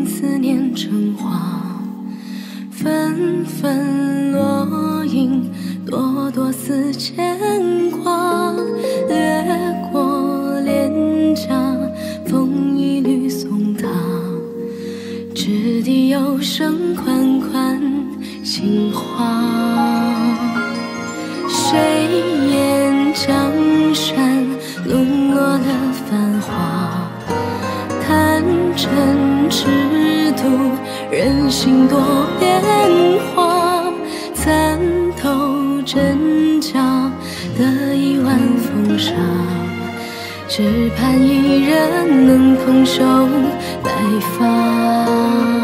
令思念成花，纷纷落英，朵朵似牵挂。掠过脸颊，风一缕送他，掷地有声款款情话。谁言江山沦落了繁华？贪嗔痴毒，人心多变化。参透真假的一碗风沙，只盼一人能空手白发。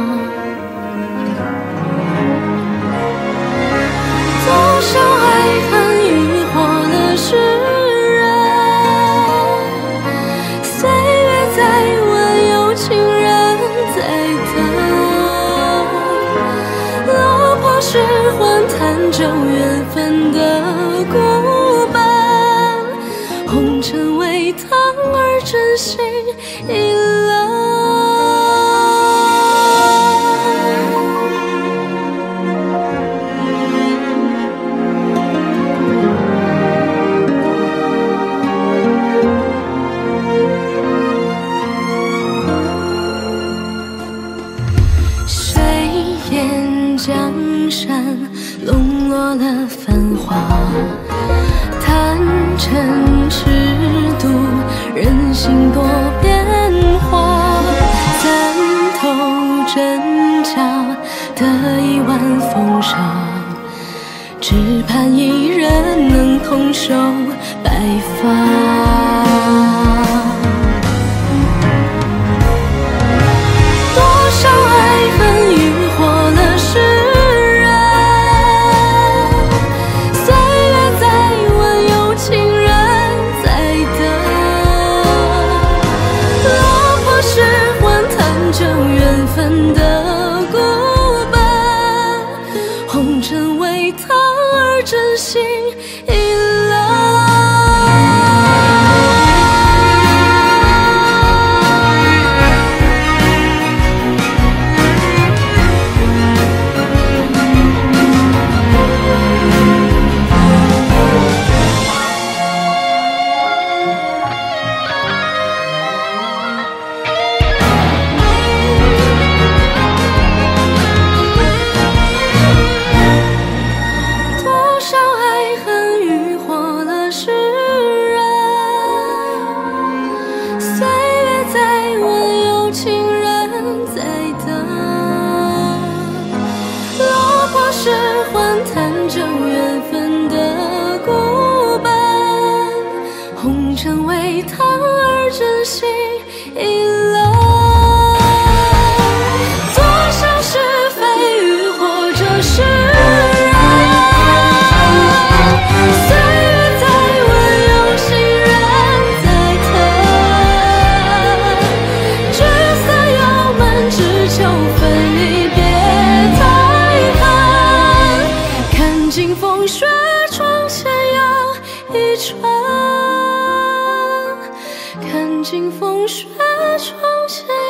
多少爱恨渔火的诗人，岁月在问，有情人在等。落魄时还谈旧缘分的孤本，红尘为他而真心已冷。江山笼络了繁华，贪嗔痴毒，人心多变化。参透真假的一碗风沙，只盼一人能空手白发。旧缘分的孤本，红尘为他而真心已冷。是还谈旧缘分的孤本，红尘为他而真心已冷。多少是非与或者是人，岁月在问，有情人在等。聚散有门，只求分离别。经风雪，窗前有一春。看尽风雪，窗前。